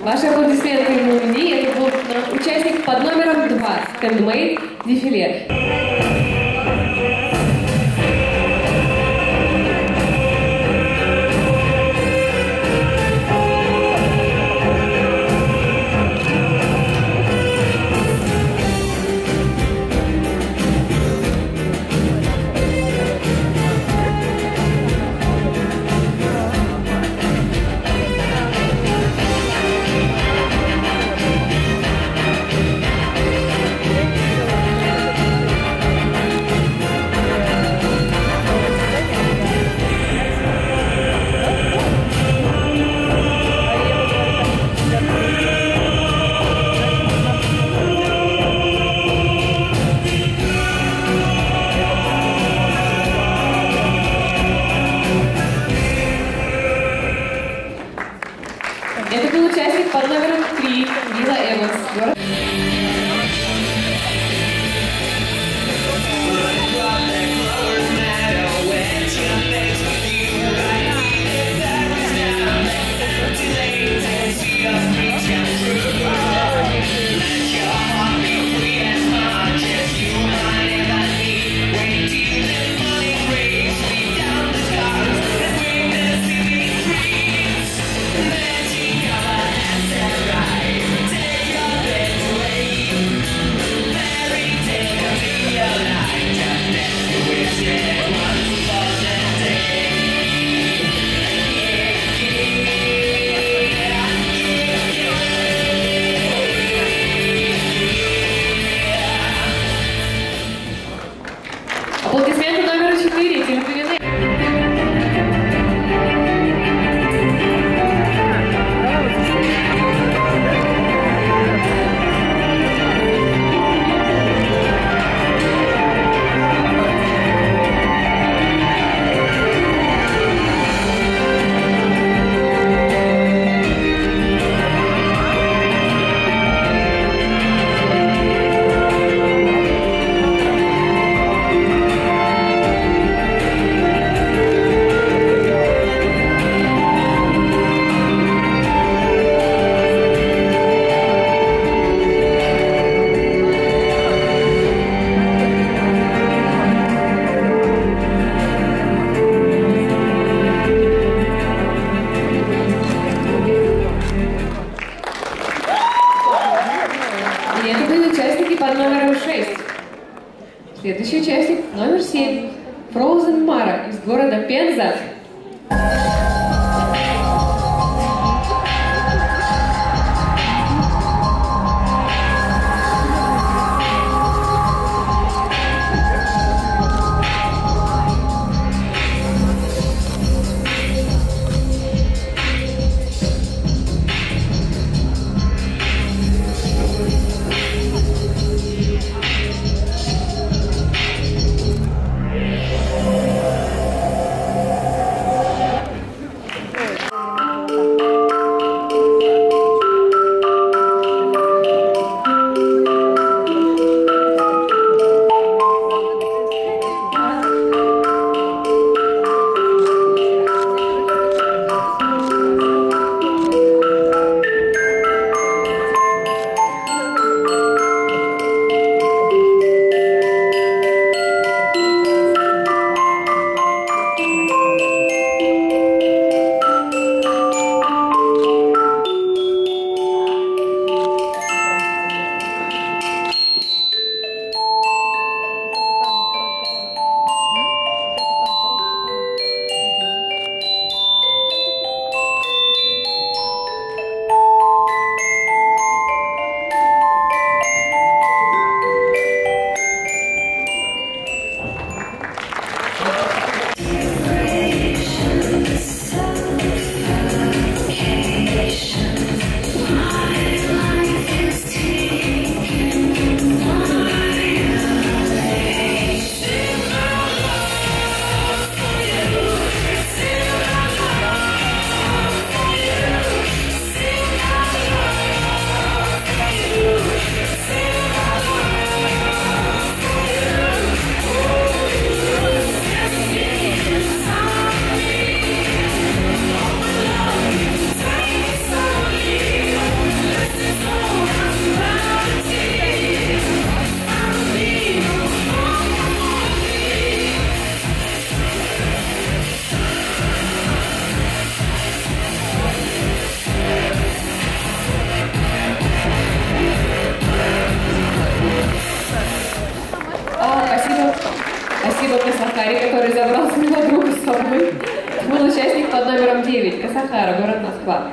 Ваши аплодисменты ему мне. Это был участник под номером 2 «Handmade дефиле». Это был участник под номером 3 Лила Эванс. Аплодисменты номеру 4. Терпеливый. И это были участники под номером 6. Следующий участник номер 7. Frozen Mara из города Пенза. забрал своего друга с собой. Это был участник под номером 9, Касахара, город Москва.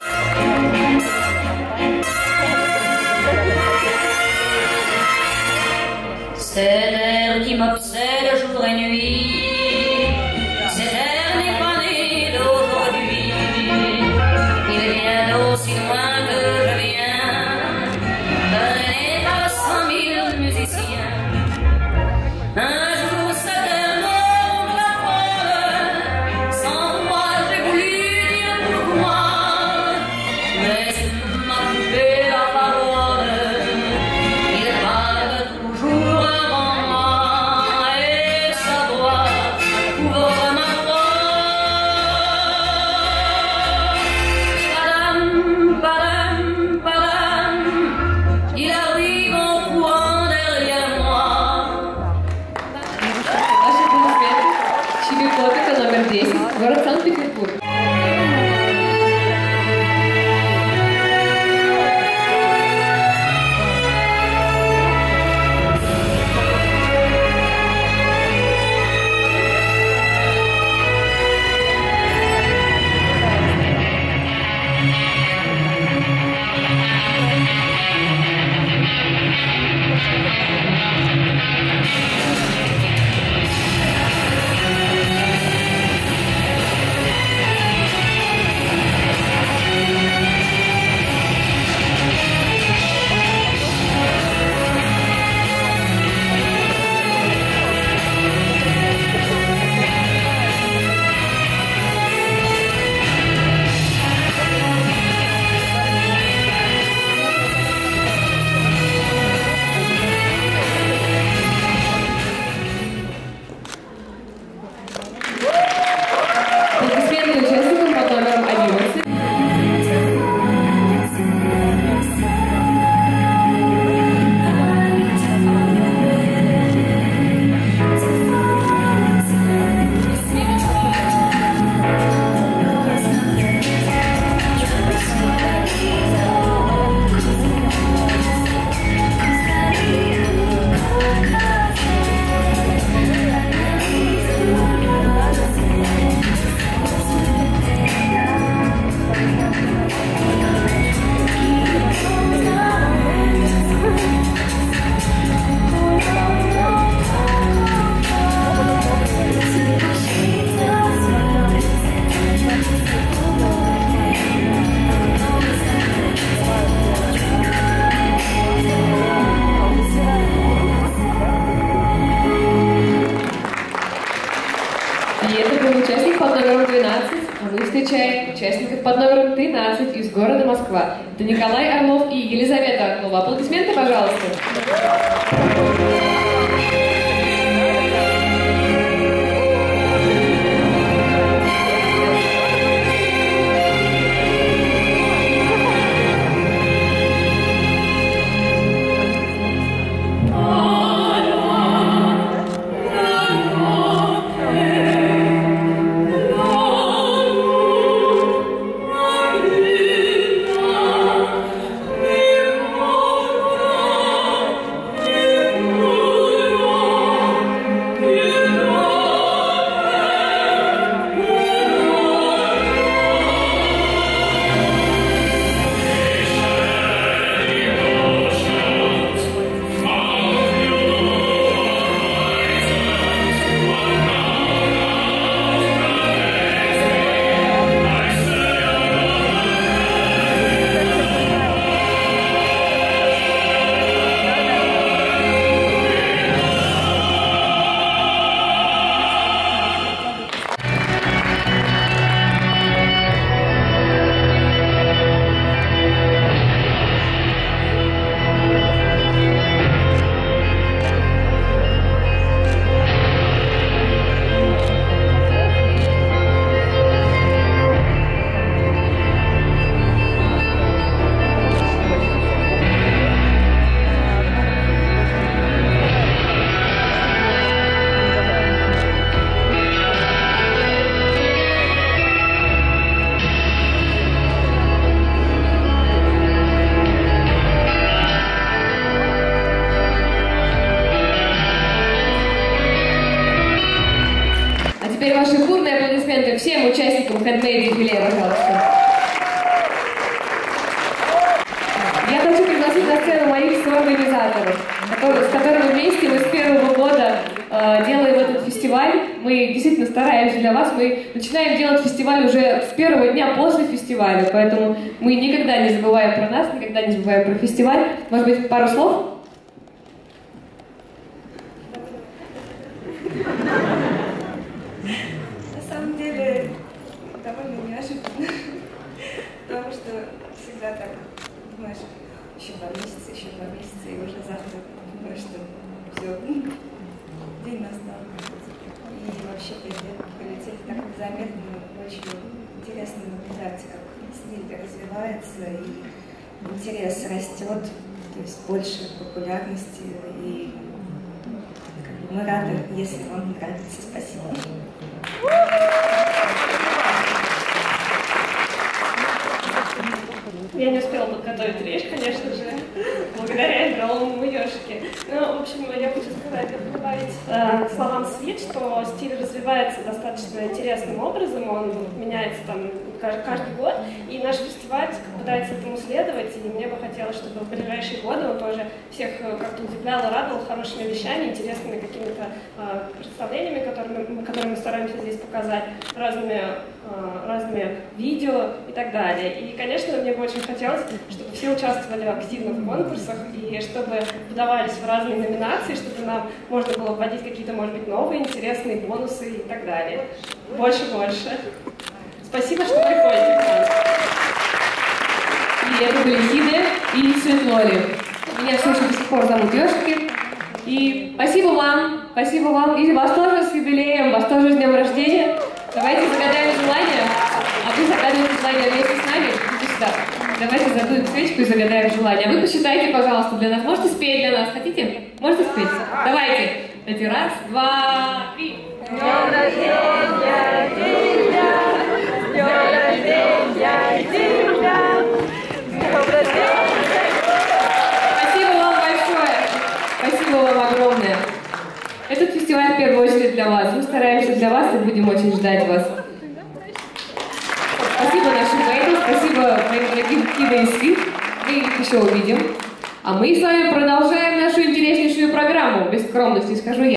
C'est l'air qui m'obsède jour et nuit. Cet air n'est pas né d'aujourd'hui. Il vient d'aussi loin que je viens. Donné par 100 000 musiciens. Un jour cet air m'ouvre la porte. Sans moi j'ai voulu dire pourquoi. Mais il m'a coupé la parole. Il parle toujours. Номер 10, город Санкт-Петербург. Участником под номером 11. И это был участник под номером 12, а мы встречаем участников под номером 13 из города Москва. Это Николай Орлов и Елизавета Орлова. Аплодисменты, пожалуйста. Oh теперь ваши бурные аплодисменты всем участникам Handmade Дефиле, пожалуйста. Я хочу пригласить на сцену моих соорганизаторов, с которыми вместе мы с первого года делаем этот фестиваль. Мы действительно стараемся для вас. Мы начинаем делать фестиваль уже с первого дня после фестиваля, поэтому мы никогда не забываем про нас, никогда не забываем про фестиваль. Может быть, пару слов? На самом деле, довольно неожиданно, потому что всегда так думаешь, еще 2 месяца, и уже завтра думаешь, что все, день настал. И вообще полетели так незаметно, очень интересно наблюдать, как стиль развивается, и интерес растет, то есть больше популярности, и мы рады, если вам нравится. Спасибо. Я не успела подготовить речь, конечно же, благодаря игровому ежике. Ну, в общем, я хочу сказать, добавить к словам Свит, что стиль развивается достаточно интересным образом, он меняется там каждый год, и наш фестиваль пытается этому следовать, и мне бы хотелось, чтобы в ближайшие годы он тоже всех как-то удивлял и радовал хорошими вещами, интересными какими-то представлениями, которые мы стараемся здесь показать, разными видео и так далее. И, конечно, мне бы очень хотелось, чтобы все участвовали активно в конкурсах, и чтобы подавались в разные номинации, чтобы нам можно было вводить какие-то, может быть, новые интересные бонусы и так далее. Больше. Спасибо, что приходите к нам. И это были Хиде и Светлоли. Меня все еще до сих пор зовут Ёшики. И спасибо вам, и вас тоже с юбилеем, вас тоже с днем рождения. Давайте загадаем желание, а вы загадываете желание вместе с нами. Идите сюда. Давайте задуем свечку и загадаем желание. А вы посчитайте, пожалуйста, для нас. Можете спеть для нас? Хотите? Можете спеть? Давайте. Давайте. 1, 2, 3. Днем рождения тебя! Днем рождения тебя! Днем рождения! Спасибо вам большое. Спасибо вам огромное. Этот фестиваль в первую очередь для вас. Мы стараемся для вас и будем очень ждать вас. Спасибо нашим гайдам, спасибо моим дорогим Хиде и Свит. Мы их еще увидим. А мы с вами продолжаем нашу интереснейшую программу. Без скромности скажу я.